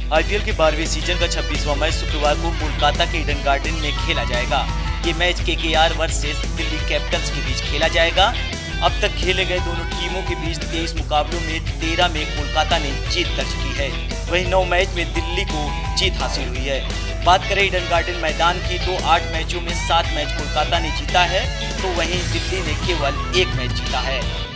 IPL के 12वें season का 26वां match शुक्रवार को कोलकाता के ईडन गार्डन में खेला जाएगा। ये match KKR versus Delhi Capitals के बीच खेला जाएगा। अब तक खेले गए दोनों टीमों के बीच 23 मुकाबलों में 13 में कोलकाता ने जीत दर्ज की है, वहीं 9 मैच में दिल्ली को जीत हासिल हुई है। बात करें ईडन गार्डन मैदान की तो 8 मैचों में 7 मैच कोलकाता ने जीता है, तो वहीं दिल्ली ने केवल 1 मैच जीता है।